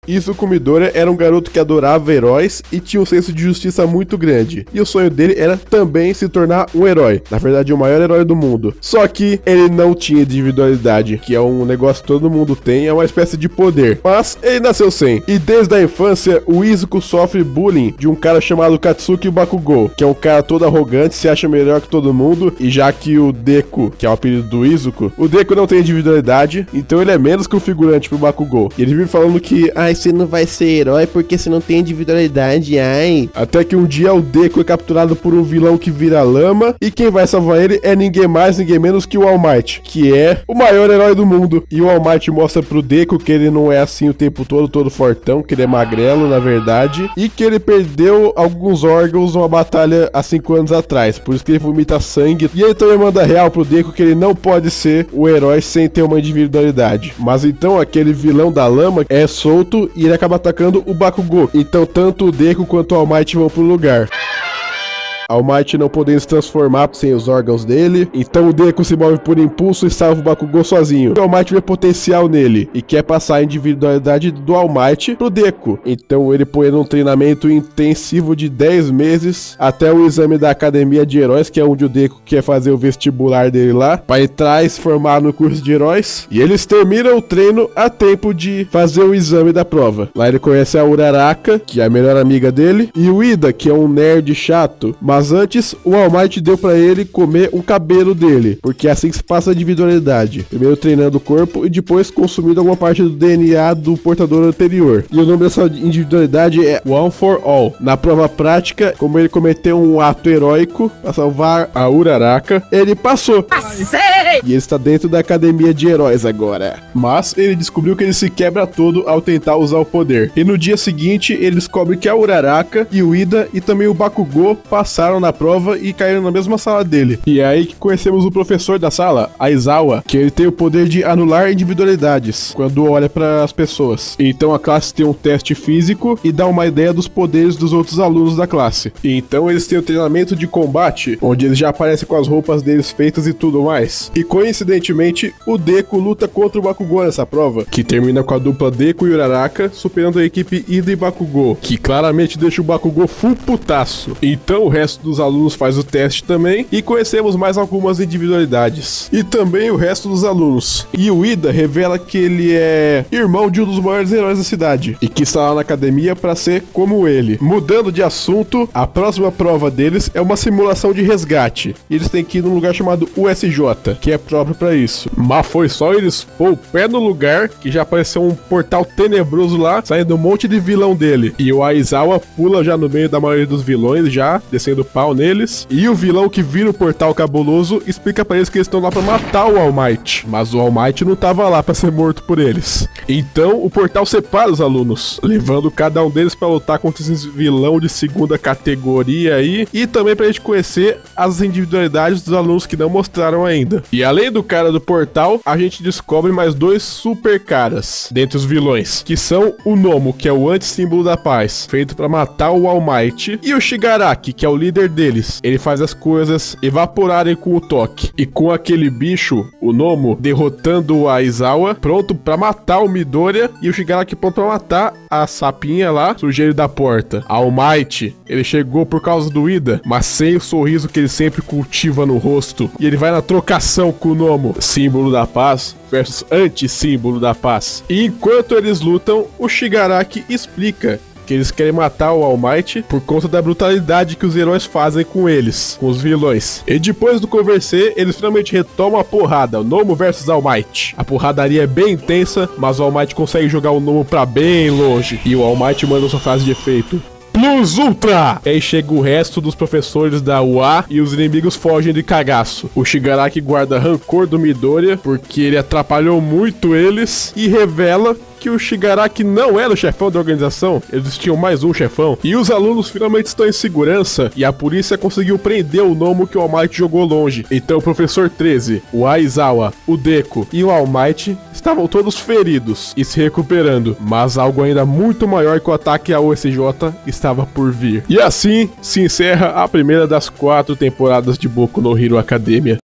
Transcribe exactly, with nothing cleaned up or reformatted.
Izuku Midoriya era um garoto que adorava heróis e tinha um senso de justiça muito grande. E o sonho dele era também se tornar um herói. Na verdade, o maior herói do mundo. Só que ele não tinha individualidade, que é um negócio que todo mundo tem, é uma espécie de poder. Mas ele nasceu sem. E desde a infância, o Izuku sofre bullying de um cara chamado Katsuki Bakugou, que é um cara todo arrogante, se acha melhor que todo mundo. E já que o Deku, que é o apelido do Izuku, o Deku não tem individualidade, então ele é menos que um figurante pro Bakugou. E ele vive falando que, ai, você não vai ser herói porque você não tem individualidade, ai. Até que um dia o Deku é capturado por um vilão que vira lama, e quem vai salvar ele é ninguém mais, ninguém menos que o All Might, que é o maior herói do mundo. E o All Might mostra pro Deku que ele não é assim o tempo todo, todo fortão, que ele é magrelo, na verdade, e que ele perdeu alguns órgãos numa batalha há cinco anos atrás, por isso que ele vomita sangue. E ele também manda real pro Deku que ele não pode ser o herói sem ter uma individualidade. Mas então aquele vilão da lama é solto e ele acaba atacando o Bakugou. Então tanto o Deku quanto o All Might vão pro lugar. All Might não podendo se transformar sem os órgãos dele, então o Deku se move por impulso e salva o Bakugou sozinho. O All Might vê potencial nele e quer passar a individualidade do All Might pro Deku, então ele põe num treinamento intensivo de dez meses até o exame da Academia de Heróis, que é onde o Deku quer fazer o vestibular dele lá, para entrar e se formar no curso de heróis, e eles terminam o treino a tempo de fazer o exame da prova. Lá ele conhece a Uraraka, que é a melhor amiga dele, e o Ida, que é um nerd chato, mas Mas antes, o All Might deu pra ele comer um cabelo dele, porque é assim que se passa a individualidade. Primeiro treinando o corpo e depois consumindo alguma parte do D N A do portador anterior. E o nome dessa individualidade é One for All. Na prova prática, como ele cometeu um ato heróico pra salvar a Uraraka, ele passou. Passei! E ele está dentro da Academia de Heróis agora. Mas ele descobriu que ele se quebra todo ao tentar usar o poder. E no dia seguinte, ele descobre que a Uraraka e o Ida e também o Bakugou passaram na prova e caíram na mesma sala dele. E é aí que conhecemos o professor da sala, Aizawa, que ele tem o poder de anular individualidades quando olha para as pessoas. Então a classe tem um teste físico e dá uma ideia dos poderes dos outros alunos da classe. E então eles têm o treinamento de combate, onde eles já aparecem com as roupas deles feitas e tudo mais. E coincidentemente, o Deku luta contra o Bakugou nessa prova, que termina com a dupla Deku e Uraraka superando a equipe Ida e Bakugou, que claramente deixa o Bakugou full putaço. Então o resto dos alunos faz o teste também e conhecemos mais algumas individualidades. E também o resto dos alunos. E o Ida revela que ele é irmão de um dos maiores heróis da cidade e que está lá na academia para ser como ele. Mudando de assunto, a próxima prova deles é uma simulação de resgate. E eles têm que ir num lugar chamado U S J, que é próprio para isso. Mas foi só eles pôr o pé no lugar que já apareceu um portal tenebroso lá, saindo um monte de vilão dele. E o Aizawa pula já no meio da maioria dos vilões, já descendo pau neles, e o vilão que vira o portal cabuloso explica pra eles que eles estão lá pra matar o All Might, mas o All Might não tava lá pra ser morto por eles. Então o portal separa os alunos, levando cada um deles pra lutar contra esses vilão de segunda categoria aí, e também pra gente conhecer as individualidades dos alunos que não mostraram ainda. E além do cara do portal, a gente descobre mais dois super caras dentre os vilões, que são o Nomo, que é o anti-símbolo da paz, feito pra matar o All Might, e o Shigaraki, que é o líder deles. Ele faz as coisas evaporarem com o toque. E com aquele bicho, o Nomo, derrotando o Aizawa, pronto pra matar o Midoriya, e o Shigaraki pronto pra matar a sapinha lá, sujeiro da porta. All Might, ele chegou por causa do Ida, mas sem o sorriso que ele sempre cultiva no rosto. E ele vai na trocação com o Nomo, símbolo da paz versus anti-símbolo da paz. E enquanto eles lutam, o Shigaraki explica que eles querem matar o All Might por conta da brutalidade que os heróis fazem com eles, com os vilões. E depois do conversar, eles finalmente retomam a porrada, o Nomo versus All Might. A porradaria é bem intensa, mas o All Might consegue jogar o Nomo pra bem longe. E o All Might manda sua frase de efeito: Plus Ultra! E aí chega o resto dos professores da U A e os inimigos fogem de cagaço. O Shigaraki guarda rancor do Midoriya porque ele atrapalhou muito eles e revela que o Shigaraki não era o chefão da organização, eles tinham mais um chefão. E os alunos finalmente estão em segurança e a polícia conseguiu prender o Nomo que o All Might jogou longe. Então o professor treze, o Aizawa, o Deku e o All Might estavam todos feridos e se recuperando, mas algo ainda muito maior que o ataque ao U S J estava por vir. E assim se encerra a primeira das quatro temporadas de Boku no Hero Academia.